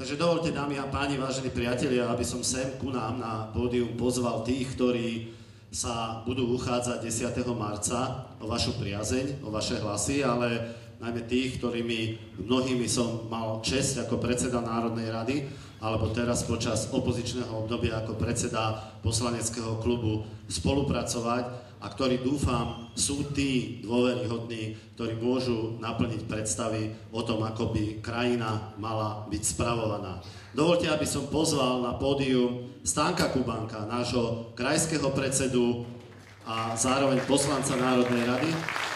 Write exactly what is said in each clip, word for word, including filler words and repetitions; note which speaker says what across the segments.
Speaker 1: Takže dovolte, dámy a páni, vážení priatelia, aby som sem ku nám na pódium pozval tých, ktorí sa budú uchádzať desiateho marca o vašu priazeň, o vaše hlasy, ale najmä tých, ktorými mnohými som mal česť ako predseda Národnej rady, alebo teraz počas opozičného obdobia ako predseda poslaneckého klubu spolupracovať a ktorí, dúfam, sú tí dôveryhodní, ktorí môžu naplniť predstavy o tom, ako by krajina mala byť spravovaná. Dovolte, aby som pozval na pódium Stanka Kubanka, nášho krajského predsedu a zároveň poslanca Národnej rady.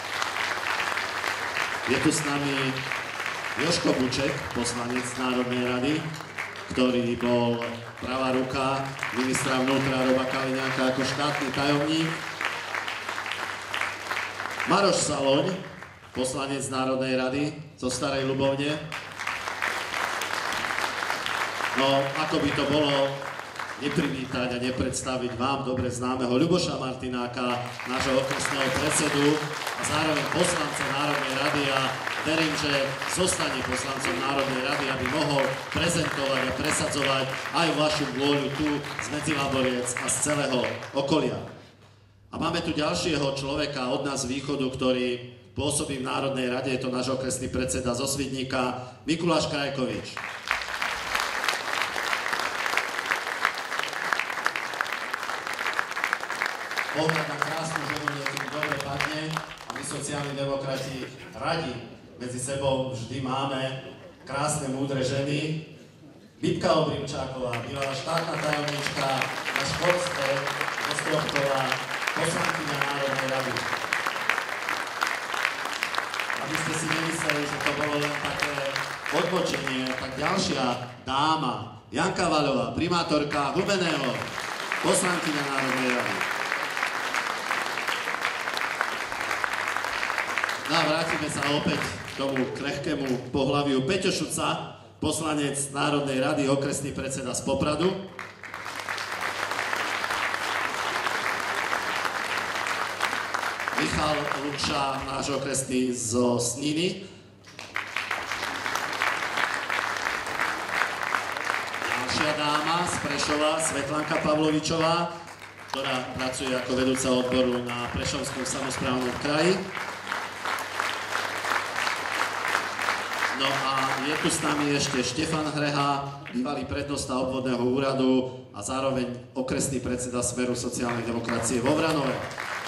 Speaker 1: Je tu s nami Jožko Buček, poslanec Národnej rady, ktorý bol pravá ruka ministra vnútra Roba Kaliňáka ako štátny tajomník. Maroš Saloň, poslanec Národnej rady zo Starej Ľubovne. No, ako by to bolo neprivítať a nepredstaviť vám dobre známeho Ľuboša Martináka, nášho okresného predsedu a zároveň poslanca Národnej rady, a verím, že zostane poslancom Národnej rady, aby mohol prezentovať a presadzovať aj vašu vôľu tu z Medzilaboriec a z celého okolia. A máme tu ďalšieho človeka od nás z východu, ktorý pôsobí v Národnej rade, je to náš okresný predseda zo Svidníka, Mikuláš Krajkovič. Pohľad na krásnu ženu niekedy dobre padne a my sociálni demokrati radi medzi sebou vždy máme krásne, múdre ženy. Bibka Obrimčáková, bývalá štátna tajomníčka na školstve, Ostrovková, poslankyňa Národnej rady. Aby ste si nemysleli, že to bolo len také odbočenie, tak ďalšia dáma, Janka Vaľová, primátorka Hubeného, poslankyňa Národnej rady. No a vrátime sa opäť k tomu krehkému pohlaviu. Peťo Šuca, poslanec Národnej rady, okresný predseda z Popradu. Michal Lukša, náš okresný zo Sniny. Ďalšia dáma z Prešova, Svetlanka Pavlovičová, ktorá pracuje ako vedúca odboru na Prešovskom samosprávnom kraji. No a je tu s nami ešte Štefan Hreha, bývalý prednosta obvodného úradu a zároveň okresný predseda Smeru sociálnej demokracie vo Vranove.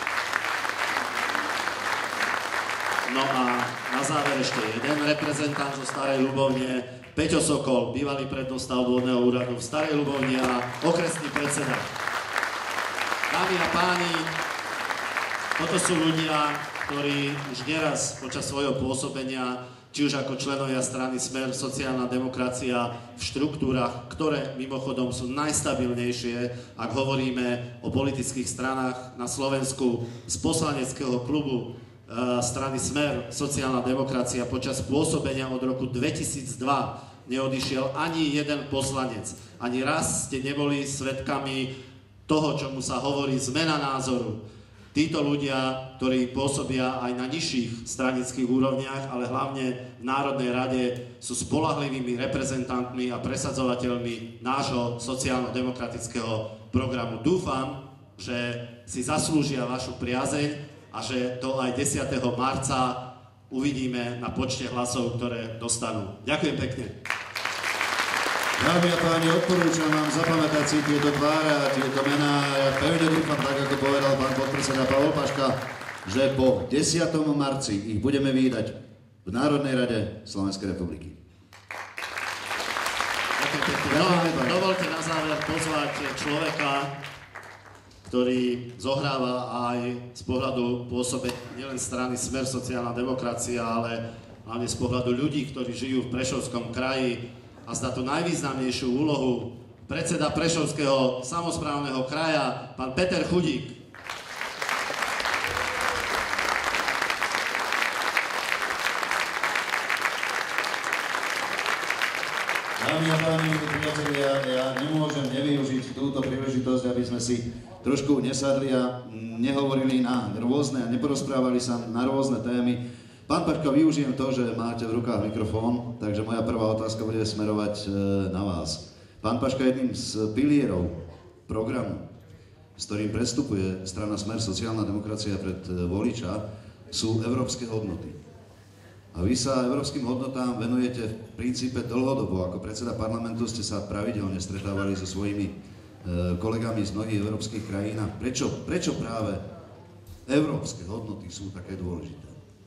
Speaker 1: No a na záver ešte jeden reprezentant zo Starej Ľubovne, Peťo Sokol, bývalý prednosta obvodného úradu v Starej Ľubovni a okresný predseda. Dámy a páni, toto sú ľudia, ktorí už neraz počas svojho pôsobenia, či už ako členovia strany Smer, sociálna demokracia, v štruktúrach, ktoré mimochodom sú najstabilnejšie, ak hovoríme o politických stranách na Slovensku, z poslaneckého klubu strany Smer, sociálna demokracia, počas pôsobenia od roku dvetisícdva neodišiel ani jeden poslanec. Ani raz ste neboli svedkami toho, čomu sa hovorí zmena názoru. Títo ľudia, ktorí pôsobia aj na nižších stranických úrovniach, ale hlavne v Národnej rade, sú spoľahlivými reprezentantmi a presadzovateľmi nášho sociálno-demokratického programu. Dúfam, že si zaslúžia vašu priazeň a že to aj desiateho marca uvidíme na počte hlasov, ktoré dostanú. Ďakujem pekne.
Speaker 2: Dámy a páni, odporúčam vám zapamätať si tieto tváre a tieto mená. Ja pevne dúfam, tak ako povedal pán podpredseda Pavol Paška, že po desiatom marci ich budeme vídať v Národnej rade Slovenskej republiky.
Speaker 1: Ďakujem pekne. No, dovolte na záver pozvať človeka, ktorý zohráva aj z pohľadu pôsobenia nielen strany Smer, sociálna demokracia, ale hlavne z pohľadu ľudí, ktorí žijú v Prešovskom kraji a zdá tú najvýznamnejšiu úlohu, predseda Prešovského samosprávneho kraja, pán Peter Chudík.
Speaker 2: Dámy a páni, priatelia, ja nemôžem nevyužiť túto príležitosť, aby sme si trošku nesadli a nehovorili na rôzne a neporozprávali sa na rôzne témy. Pán Paška, využijem to, že máte v rukách mikrofón, takže moja prvá otázka bude smerovať na vás. Pán Paška, jedným z pilierov programu, s ktorým prestupuje strana Smer sociálna demokracia pred voliča, sú európske hodnoty. A vy sa európskym hodnotám venujete v princípe dlhodobo. Ako predseda parlamentu ste sa pravidelne stretávali so svojimi kolegami z mnohých európskych krajín. Prečo, prečo práve európske hodnoty sú také dôležité?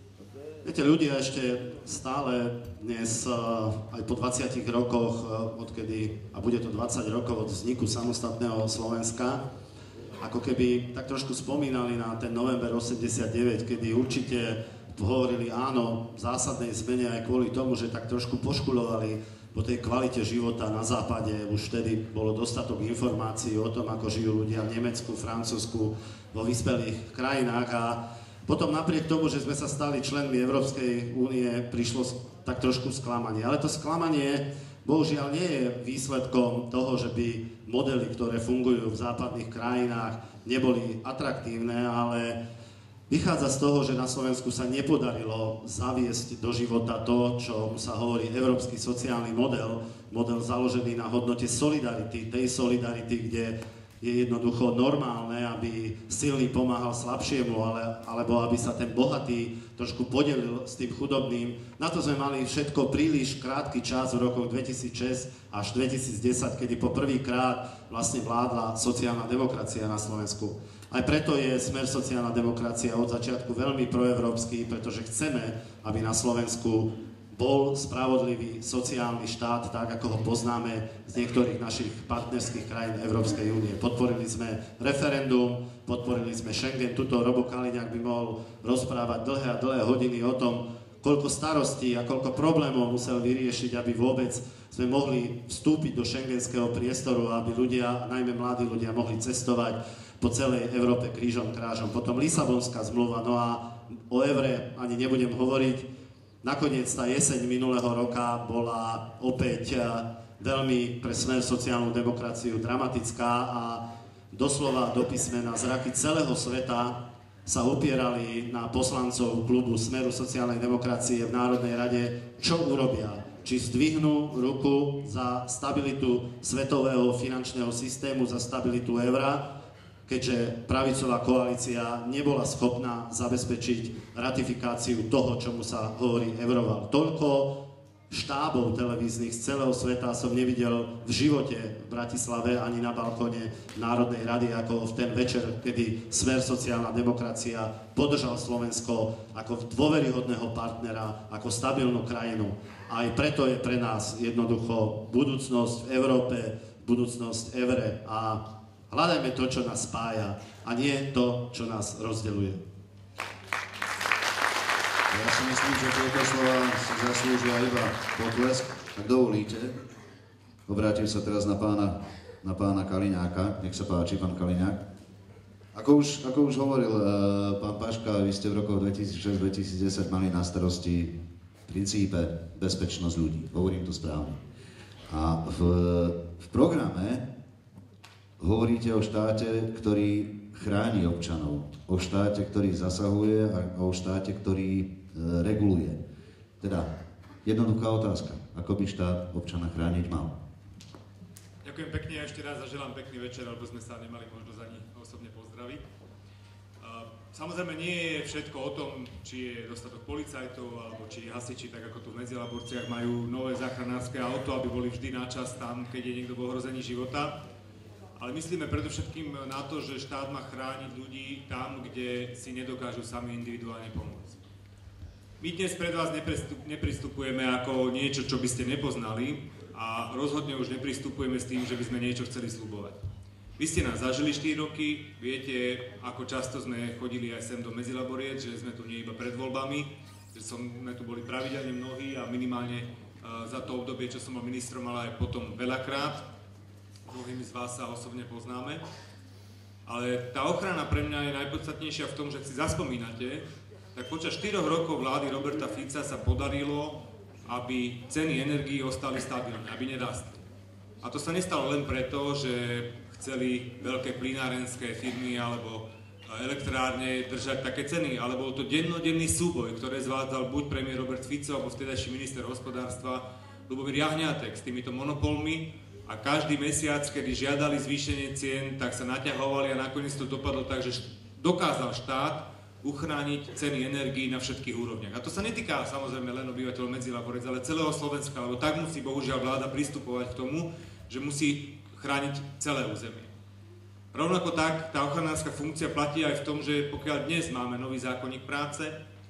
Speaker 1: Viete, ľudia ešte stále dnes, aj po dvadsiatich rokoch, odkedy, a bude to dvadsať rokov od vzniku samostatného Slovenska, ako keby tak trošku spomínali na ten november osemdesiatdeväť, kedy určite hovorili áno zásadnej zmene aj kvôli tomu, že tak trošku poškuľovali po tej kvalite života na západe. Už vtedy bolo dostatok informácií o tom, ako žijú ľudia v Nemecku, Francúzsku, vo vyspelých krajinách. A potom napriek tomu, že sme sa stali členmi Európskej únie, prišlo tak trošku sklamanie. Ale to sklamanie bohužiaľ nie je výsledkom toho, že by modely, ktoré fungujú v západných krajinách, neboli atraktívne, ale vychádza z toho, že na Slovensku sa nepodarilo zaviesť do života to, čo sa hovorí európsky sociálny model, model založený na hodnote solidarity, tej solidarity, kde je jednoducho normálne, aby silný pomáhal slabšiemu, ale, alebo aby sa ten bohatý trošku podelil s tým chudobným. Na to sme mali všetko príliš krátky čas v rokoch dvetisícšesť až dvetisícdesať, kedy po prvýkrát vlastne vládla sociálna demokracia na Slovensku. Aj preto je Smer sociálna demokracia od začiatku veľmi proeurópsky, pretože chceme, aby na Slovensku bol spravodlivý sociálny štát, tak ako ho poznáme z niektorých našich partnerských krajín Európskej únie. Podporili sme referendum, podporili sme Schengen. Tuto Robo Kaliňák by mohol rozprávať dlhé a dlhé hodiny o tom, koľko starostí a koľko problémov musel vyriešiť, aby vôbec sme mohli vstúpiť do schengenského priestoru, aby ľudia, najmä mladí ľudia, mohli cestovať po celej Európe krížom krážom. Potom Lisabonská zmluva, no a o eure ani nebudem hovoriť. Nakoniec tá jeseň minulého roka bola opäť veľmi pre Smer sociálnu demokraciu dramatická a doslova do písmena zraky celého sveta sa opierali na poslancov klubu Smeru sociálnej demokracie v Národnej rade, čo urobia. Či zdvihnú ruku za stabilitu svetového finančného systému, za stabilitu eura, keďže pravicová koalícia nebola schopná zabezpečiť ratifikáciu toho, čomu sa hovorí Euroval. Toľko štábov televíznych z celého sveta som nevidel v živote v Bratislave ani na balkóne Národnej rady, ako v ten večer, kedy Smer sociálna demokracia podržal Slovensko ako dôveryhodného partnera, ako stabilnú krajinu. A aj preto je pre nás jednoducho budúcnosť v Európe, budúcnosť evre a hľadajme to, čo nás spája, a nie to, čo nás rozdeľuje.
Speaker 2: Ja si myslím, že tieto slova si zaslúžia iba potlesk. Ak dovolíte, obrátim sa teraz na pána, na pána Kaliňáka. Nech sa páči, pán Kaliňák. Ako už, ako už hovoril uh, pán Paška, vy ste v rokoch dvetisícšesť dvetisícdesať mali na starosti v princípe bezpečnosť ľudí. Hovorím to správne. A v, v programe hovoríte o štáte, ktorý chráni občanov, o štáte, ktorý zasahuje a o štáte, ktorý e, reguluje. Teda, jednoduchá otázka. Ako by štát občana chrániť mal?
Speaker 3: Ďakujem pekne a ešte raz zaželám pekný večer, lebo sme sa nemali možnosť ani osobne pozdraviť. Samozrejme, nie je všetko o tom, či je dostatok policajtov, alebo či hasiči, tak ako tu v Medzilaborciach, majú nové záchranárske auto, aby boli vždy na čas tam, keď je niekto v ohrození života. Ale myslíme predovšetkým na to, že štát má chrániť ľudí tam, kde si nedokážu sami individuálne pomôcť. My dnes pred vás nepristupujeme ako niečo, čo by ste nepoznali, a rozhodne už nepristupujeme s tým, že by sme niečo chceli sľubovať. Vy ste nás zažili štyri roky, viete, ako často sme chodili aj sem do Medzilaboriec, že sme tu nie iba pred voľbami, že sme tu boli pravidelne mnohí a minimálne uh, za to obdobie, čo som bol ministrom, ale aj potom veľakrát. Mnohými z vás sa osobne poznáme. Ale tá ochrana pre mňa je najpodstatnejšia v tom, že si zaspomínate, tak počas štyroch rokov vlády Roberta Fica sa podarilo, aby ceny energií ostali stabilné, aby nerástli. A to sa nestalo len preto, že chceli veľké plynárenské firmy alebo elektrárne držať také ceny, ale bol to dennodenný súboj, ktoré zvádzal buď premiér Robert Fico, alebo vtedajší minister hospodárstva Ľubomír Jahňátek s týmito monopolmi a každý mesiac, kedy žiadali zvýšenie cien, tak sa naťahovali a nakoniec to dopadlo tak, že dokázal štát uchrániť ceny energií na všetkých úrovniach. A to sa netýka samozrejme len obyvateľov Medzilaborec, ale celého Slovenska, lebo tak musí bohužiaľ vláda pristupovať k tomu, že musí chrániť celé územie. Rovnako tak, tá ochranárska funkcia platí aj v tom, že pokiaľ dnes máme nový zákonník práce,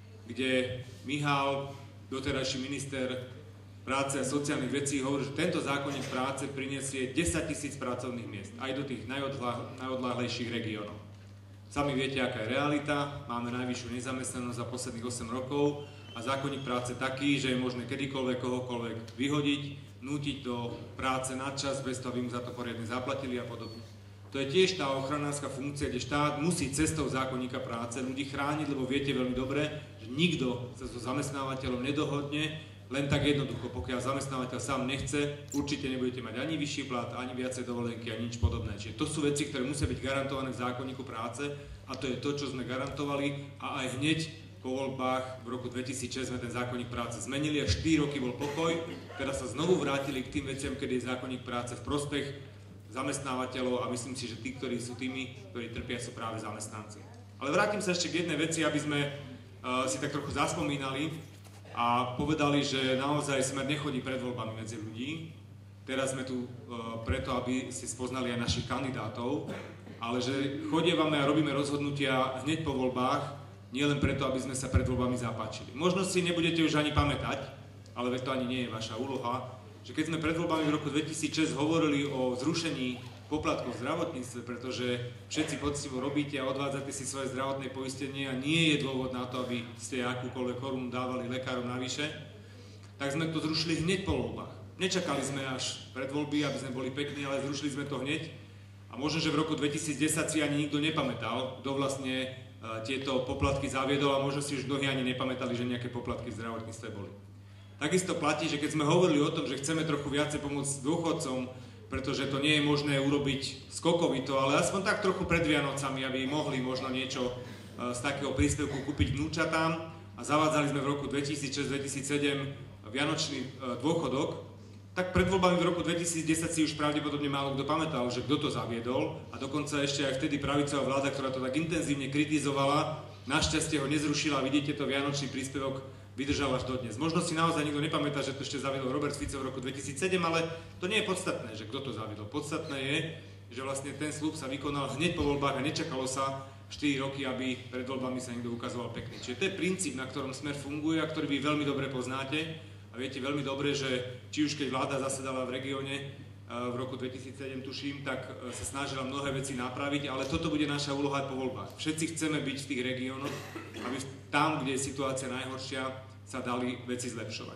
Speaker 3: kde Mihál, doterajší minister práce a sociálnych vecí, hovorí, že tento zákonník práce prinesie desaťtisíc pracovných miest, aj do tých najodlá, najodláhlejších regiónov. Sami viete, aká je realita, máme najvyššiu nezamestnanosť za posledných osem rokov a zákonník práce taký, že je možné kedykoľvek kohokoľvek vyhodiť, nútiť do práce nadčas, bez toho, aby mu za to poriadne zaplatili a podobne. To je tiež tá ochranárska funkcia, kde štát musí cestou zákonníka práce ľudí chrániť, lebo viete veľmi dobre, že nikto sa so zamestnávateľom nedohodne, len tak jednoducho, pokiaľ zamestnávateľ sám nechce, určite nebudete mať ani vyšší plat, ani viacej dovolenky, ani nič podobné. Čiže to sú veci, ktoré musia byť garantované v zákonníku práce a to je to, čo sme garantovali a aj hneď po voľbách v roku dvetisícšesť sme ten zákonník práce zmenili a štyri roky bol pokoj. Teraz sa znovu vrátili k tým veciam, kedy je zákonník práce v prospech zamestnávateľov a myslím si, že tí, ktorí sú tými, ktorí trpia, sú práve zamestnanci. Ale vrátim sa ešte k jednej veci, aby sme uh, si tak trochu zaspomínali a povedali, že naozaj Smer nechodí pred voľbami medzi ľudí. Teraz sme tu uh, preto, aby si spoznali aj našich kandidátov, ale že chodievame a robíme rozhodnutia hneď po voľbách, nie len preto, aby sme sa pred voľbami zapáčili. Možno si nebudete už ani pamätať, ale to ani nie je vaša úloha, že keď sme pred voľbami v roku dvetisícšesť hovorili o zrušení poplatkov v zdravotníctve, pretože všetci poctivo robíte a odvádzate si svoje zdravotné poistenie a nie je dôvod na to, aby ste akúkoľvek korunu dávali lekárom navyše, tak sme to zrušili hneď po voľbách. Nečakali sme až pred voľby, aby sme boli pekní, ale zrušili sme to hneď. A možno, že v roku dvetisícdesať si ani nikto nepamätal, kto vlastne uh, tieto poplatky zaviedol a možno si už mnohí ani nepamätali, že nejaké poplatky v zdravotníctve boli. Takisto platí, že keď sme hovorili o tom, že chceme trochu viacej pomôcť dôchodcom, pretože to nie je možné urobiť skokovito, ale aspoň tak trochu pred Vianocami, aby mohli možno niečo z takého príspevku kúpiť vnúčatám. A zavádzali sme v roku dvetisícšesť dvetisícsedem vianočný dôchodok, tak pred voľbami v roku dvetisícdesať si už pravdepodobne málo kto pamätal, že kto to zaviedol. A dokonca ešte aj vtedy pravicová vláda, ktorá to tak intenzívne kritizovala, našťastie ho nezrušila. Vidíte, to vianočný príspevok vydržal až dodnes. Možno si naozaj nikto nepamätá, že to ešte zaviedol Robert Fico v roku dvetisícsedem, ale to nie je podstatné, že kto to zaviedol. Podstatné je, že vlastne ten sľub sa vykonal hneď po voľbách a nečakalo sa štyri roky, aby pred voľbami sa niekto ukazoval pekný. Čiže to je princíp, na ktorom Smer funguje a ktorý vy veľmi dobre poznáte a viete veľmi dobre, že či už keď vláda zasedala v regióne v roku dvetisícsedem, tuším, tak sa snažila mnohé veci napraviť, ale toto bude naša úloha aj po voľbách. Všetci chceme byť v tých regiónoch, aby tam, kde je situácia najhoršia, sa dali veci zlepšovať.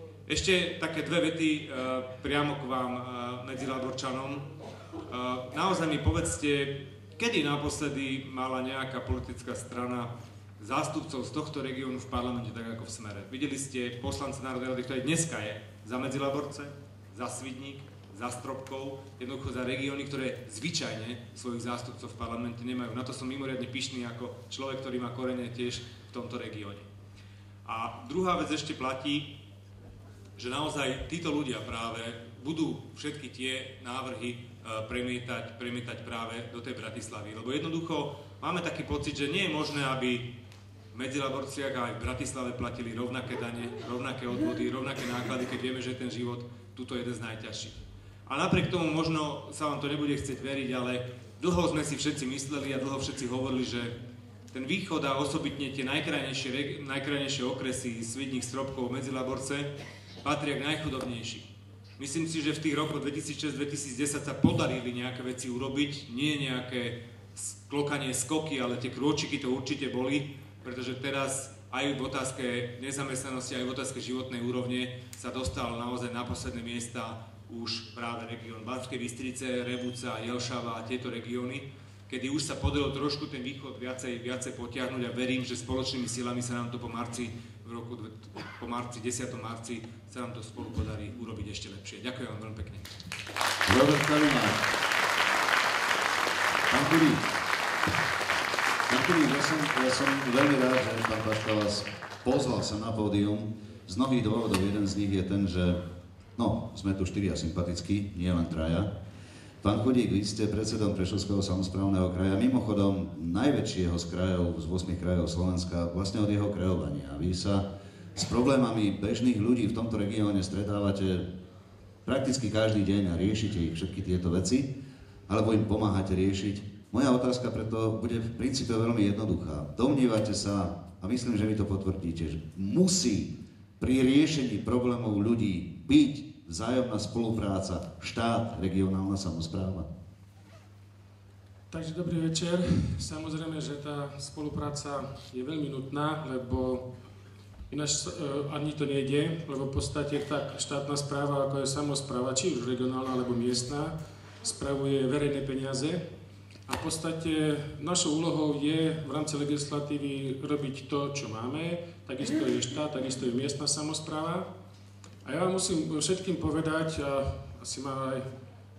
Speaker 3: Ešte také dve vety e, priamo k vám, e, Medzilaborčanom. E, naozaj mi povedzte, kedy naposledy mala nejaká politická strana zástupcov z tohto regiónu v parlamente, tak ako v Smere. Videli ste poslanca Národnej rady, ktorý dneska je za Medzilaborce, za Svidník, za Stropkov, jednoducho za regióny, ktoré zvyčajne svojich zástupcov v parlamente nemajú. Na to som mimoriadne pyšný ako človek, ktorý má korene tiež v tomto regióne. A druhá vec ešte platí, že naozaj títo ľudia práve budú všetky tie návrhy premietať, premietať práve do tej Bratislavy. Lebo jednoducho máme taký pocit, že nie je možné, aby v Medzilaborciach a aj v Bratislave platili rovnaké dane, rovnaké odvody, rovnaké náklady, keď vieme, že ten život tuto je jeden z najťažších. A napriek tomu možno sa vám to nebude chcieť veriť, ale dlho sme si všetci mysleli a dlho všetci hovorili, že ten východ a osobitne tie najkrajnejšie, najkrajnejšie okresy Svidník, Stropkov, Medzilaborce patria k najchudobnejším. Myslím si, že v tých rokoch dvetisícšesť dvetisícdesať sa podarili nejaké veci urobiť, nie nejaké klokanie skoky, ale tie krôčiky to určite boli, pretože teraz aj v otázke nezamestnanosti, aj v otázke životnej úrovne sa dostal naozaj na posledné miesta už práve región Banskej Bystrice, Revúca, Jelšava a tieto regióny, kedy už sa podarilo trošku ten východ viacej, viacej potiahnuť a verím, že spoločnými silami sa nám to po marci, v roku, po marci, desiatom marci, sa nám to spolu podarí urobiť ešte lepšie. Ďakujem vám veľmi pekne.
Speaker 2: Robert Kalimáš. Pán Kurík. Filip, ja som, ja som veľmi rád, že pán Paška vás pozval sa na pódium. Z mnohých dôvodov, jeden z nich je ten, že no, sme tu štyria sympatickí, nie len traja. Pán Chudík, vy ste predsedom Prešovského samosprávneho kraja, mimochodom najväčšieho z krajov, z ôsmich krajov Slovenska, vlastne od jeho kreovania. Vy sa s problémami bežných ľudí v tomto regióne stretávate prakticky každý deň a riešite ich všetky tieto veci, alebo im pomáhate riešiť. Moja otázka preto bude v princípe veľmi jednoduchá. Domnievate sa, a myslím, že vy to potvrdíte, že musí pri riešení problémov ľudí byť vzájomná spolupráca, štát, regionálna samospráva?
Speaker 4: Takže dobrý večer. Samozrejme, že tá spolupráca je veľmi nutná, lebo ináč uh, ani to nejde, lebo v podstate tak štátna správa, ako je samospráva, či už regionálna alebo miestna, spravuje verejné peniaze. A v podstate našou úlohou je v rámci legislatívy robiť to, čo máme. Takisto je štát, takisto je miestna samospráva. A ja vám musím všetkým povedať, a asi ma aj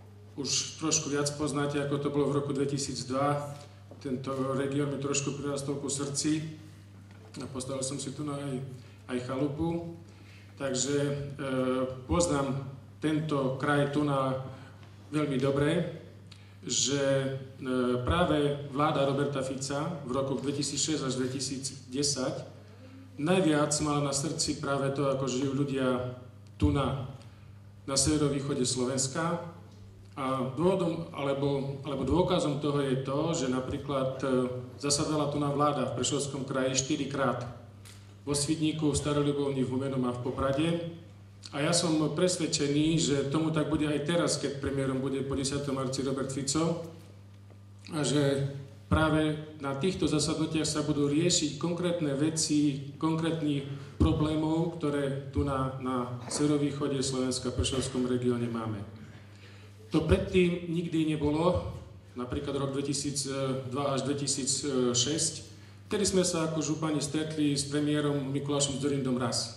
Speaker 4: už trošku viac poznáte, ako to bolo v roku dvetisícdva. Tento región mi trošku prirastol ku srdci. A postavil som si tu aj, aj chalupu. Takže e, poznám tento kraj tu na veľmi dobre, že práve vláda Roberta Fica v rokoch dvetisícšesť až dvetisícdesať najviac mala na srdci práve to, ako žijú ľudia tu na, na severovýchode Slovenska. A dôvodom, alebo, alebo dôkazom toho je to, že napríklad zasadala tu na vláda v Prešovskom kraji štyrikrát. Vo Svidníku, v Staroľubovni, v Humenom a v Poprade. A ja som presvedčený, že tomu tak bude aj teraz, keď premiérom bude po desiatom marci Robert Fico a že práve na týchto zasadnutiach sa budú riešiť konkrétne veci, konkrétnych problémov, ktoré tu na, na severovýchode Slovenska, v Prešovskom regióne máme. To predtým nikdy nebolo, napríklad rok dvetisícdva až dvetisícšesť, vtedy sme sa ako župani stretli s premiérom Mikulášom Dzurindom raz.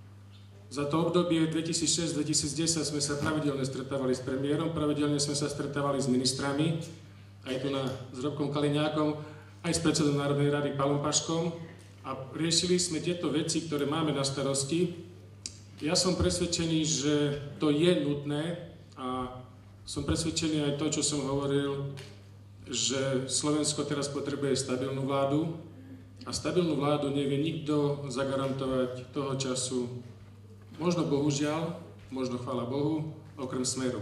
Speaker 4: Za to obdobie dvetisícšesť dvetisícdesať sme sa pravidelne stretávali s premiérom, pravidelne sme sa stretávali s ministrami, aj tu na, s Robkom Kaliňákom, aj s predsedom Národnej rady Pavlom Paškom a riešili sme tieto veci, ktoré máme na starosti. Ja som presvedčený, že to je nutné a som presvedčený aj to, čo som hovoril, že Slovensko teraz potrebuje stabilnú vládu a stabilnú vládu nevie nikto zagarantovať toho času. Možno bohužiaľ, možno chvála Bohu, okrem Smeru.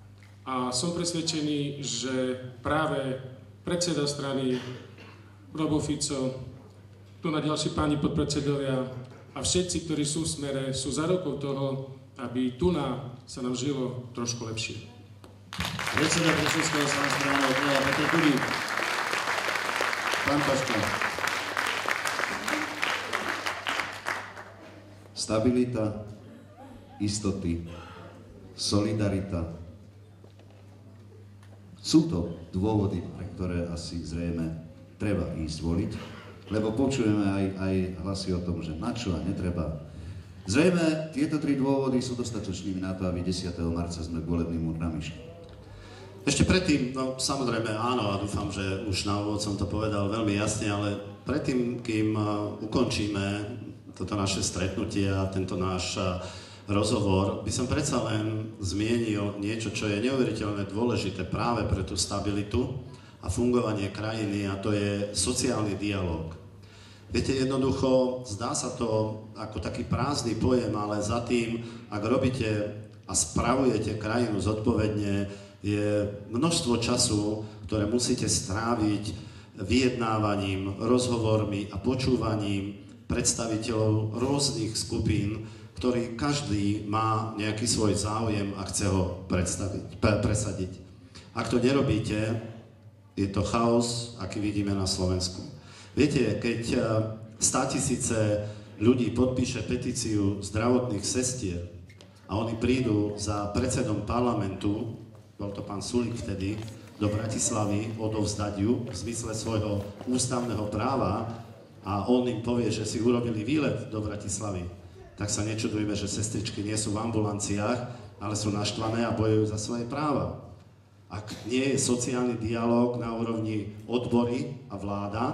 Speaker 4: A som presvedčený, že práve predseda strany Robo Fico, tu na ďalší páni podpredsedovia a všetci, ktorí sú v Smere, sú za rukou toho, aby tu na sa nám žilo trošku lepšie.
Speaker 2: Predseda Prešovského samosprávneho kraja Peter Chudík. Pán Paška. Stabilita, istoty, solidarita. Sú to dôvody, pre ktoré asi zrejme treba ísť voliť, lebo počujeme aj, aj hlasy o tom, že na čo a netreba. Zrejme tieto tri dôvody sú dostatočnými na to, aby desiateho marca sme k volebným urnám išli.
Speaker 1: Ešte predtým, no samozrejme áno, a dúfam, že už na úvod som to povedal veľmi jasne, ale predtým, kým ukončíme toto naše stretnutie a tento náš rozhovor, by som predsa len zmienil niečo, čo je neuveriteľne dôležité práve pre tú stabilitu a fungovanie krajiny, a to je sociálny dialóg. Viete, jednoducho, zdá sa to ako taký prázdny pojem, ale za tým, ak robíte a spravujete krajinu zodpovedne, je množstvo času, ktoré musíte stráviť vyjednávaním, rozhovormi a počúvaním predstaviteľov rôznych skupín, ktorý každý má nejaký svoj záujem a chce ho predstaviť, presadiť. Ak to nerobíte, je to chaos, aký vidíme na Slovensku. Viete, keď státisíce ľudí podpíše petíciu zdravotných sestier a oni prídu za predsedom parlamentu, bol to pán Sulík vtedy, do Bratislavy odovzdať ju v zmysle svojho ústavného práva a on im povie, že si urobili výlet do Bratislavy, tak sa nečudujme, že sestričky nie sú v ambulanciách, ale sú naštvané a bojujú za svoje práva. Ak nie je sociálny dialóg na úrovni odbory a vláda,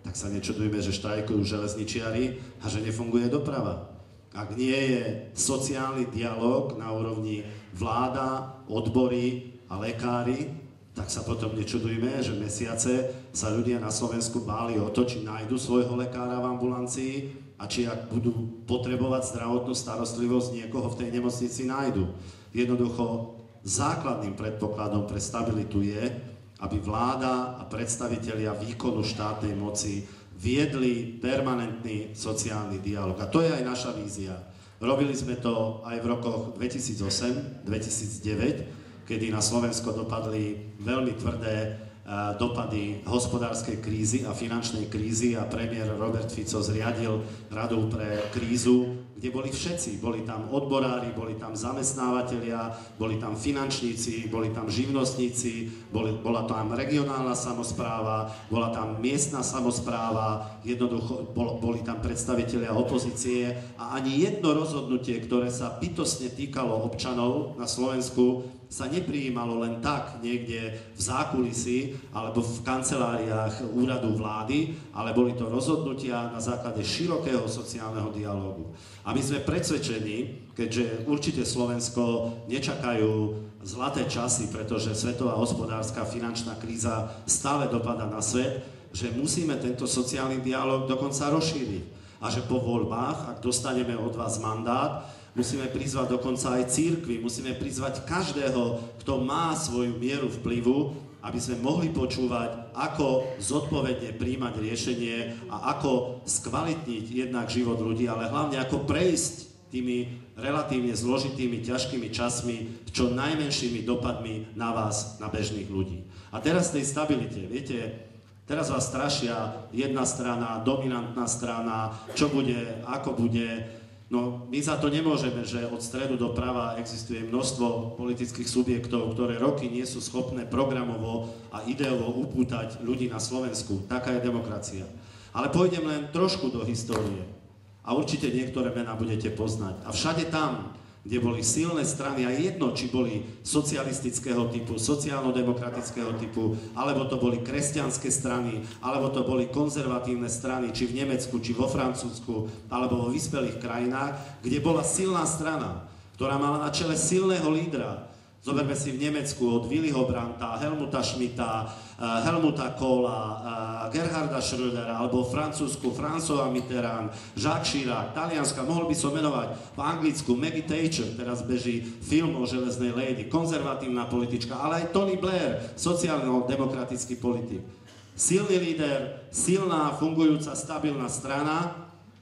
Speaker 1: tak sa nečudujme, že štrajkujú železničiari a že nefunguje doprava. Ak nie je sociálny dialog na úrovni vláda, odbory a lekári, tak sa potom nečudujme, že mesiace sa ľudia na Slovensku báli o to, či nájdu svojho lekára v ambulancii a či ak budú potrebovať zdravotnú starostlivosť, niekoho v tej nemocnici nájdu. Jednoducho základným predpokladom pre stabilitu je, aby vláda a predstavitelia výkonu štátnej moci viedli permanentný sociálny dialog. A to je aj naša vízia. Robili sme to aj v rokoch dvetisícosem dvetisícdeväť, kedy na Slovensko dopadli veľmi tvrdé uh, dopady hospodárskej krízy a finančnej krízy a premiér Robert Fico zriadil Radu pre krízu, kde boli všetci. Boli tam odborári, boli tam zamestnávateľia, boli tam finančníci, boli tam živnostníci, boli, bola tam regionálna samospráva, bola tam miestna samospráva, jednoducho bol, boli tam predstavitelia opozície a ani jedno rozhodnutie, ktoré sa bytostne týkalo občanov na Slovensku, sa neprijímalo len tak niekde v zákulisí alebo v kanceláriách úradu vlády, ale boli to rozhodnutia na základe širokého sociálneho dialógu. A my sme presvedčení, keďže určite Slovensko nečakajú zlaté časy, pretože svetová hospodárska finančná kríza stále dopadá na svet, že musíme tento sociálny dialóg dokonca rozšíriť. A že po voľbách, ak dostaneme od vás mandát, musíme prizvať dokonca aj cirkvi, musíme prizvať každého, kto má svoju mieru vplyvu, aby sme mohli počúvať, ako zodpovedne príjmať riešenie a ako skvalitniť jednak život ľudí, ale hlavne ako prejsť tými relatívne zložitými, ťažkými časmi s čo najmenšími dopadmi na vás, na bežných ľudí. A teraz tej stabilite, viete, teraz vás strašia jedna strana, dominantná strana, čo bude, ako bude. No, my za to nemôžeme, že od stredu do prava existuje množstvo politických subjektov, ktoré roky nie sú schopné programovo a ideovo upútať ľudí na Slovensku. Taká je demokracia. Ale pôjdem len trošku do histórie. A určite niektoré mená budete poznať. A všade tam, kde boli silné strany, a jedno, či boli socialistického typu, sociálno-demokratického typu, alebo to boli kresťanské strany, alebo to boli konzervatívne strany, či v Nemecku, či vo Francúzsku, alebo vo vyspelých krajinách, kde bola silná strana, ktorá mala na čele silného lídra. Zoberme si v Nemecku od Willyho Brandta, Helmuta Schmidta, Helmuta Kohla, Gerharda Schrödera, alebo v Francúzsku François Mitterrand, Jacques Chirac, Talianska, mohol by som menovať, v Anglicku Maggie Thatcher, teraz beží film o železnej lady, konzervatívna politička, ale aj Tony Blair, sociálno-demokratický politik. Silný líder, silná, fungujúca, stabilná strana,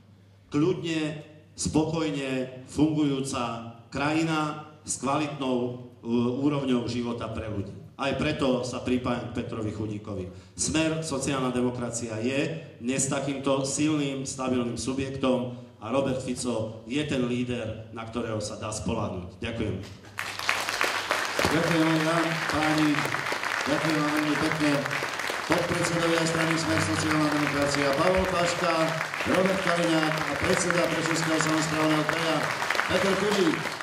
Speaker 1: kľudne, spokojne fungujúca krajina s kvalitnou úrovňou života pre ľudí. Aj preto sa pripájam k Petrovi Chudíkovi. Smer, sociálna demokracia je dnes takýmto silným, stabilným subjektom a Robert Fico je ten líder, na ktorého sa dá spoľahnúť. Ďakujem.
Speaker 2: Ďakujem aj vám, páni. Ďakujem vám veľmi pekne. Podpredsedovia strany Smer, sociálna demokracia Pavol Paška, Robert Kaliňák a predseda Prešovského samosprávneho kraja Peter Chudík.